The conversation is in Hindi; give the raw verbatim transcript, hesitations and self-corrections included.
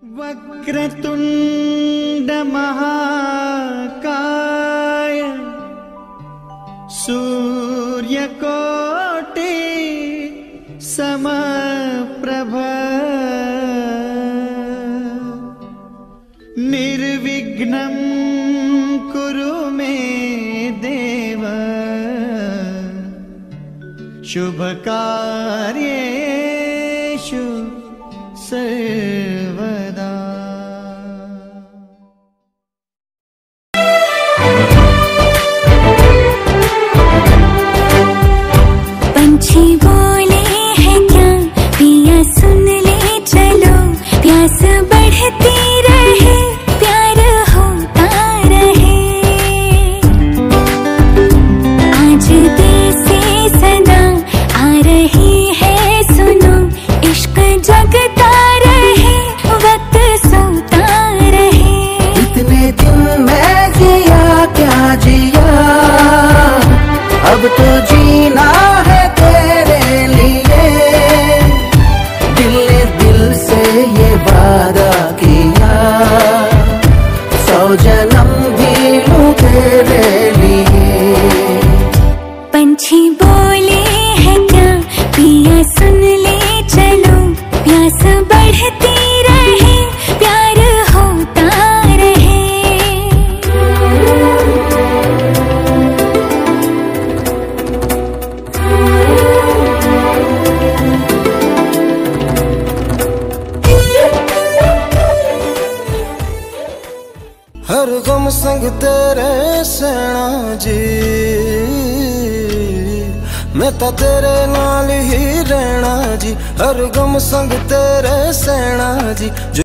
वक्रतुंड महाकाय सूर्यकोटि समप्रभ निर्विघ्नं कुरु मे देव शुभ कार्येषु सर्वदा। पंछी बोले हैं क्या पिया सुन ले चलो, प्यास बढ़ती रहे प्यार होता रहे। आज दिल से सदा आ रही है सुनो, इश्क जगता रहे वक्त सोता रहे। इतने दिन मैं जिया क्या जिया, अब तो जीना है तेरे लिए। दिल ने दिल से ये वादा किया, सौ जन्म भी लूं तेरे लिए। पंछी बोले हैं क्या पिया सुन ले चलो, प्यास बढ़ती रहे प्यार होता रहे। हर गम संग तेरे सैना जी, मैं तो तेरे नाल ही रहना जी। हर गम संग तेरे सैना जी।